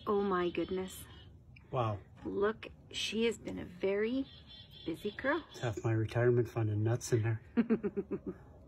Oh my goodness. Wow. Look, she has been a very busy girl. Half my retirement fund and nuts in there.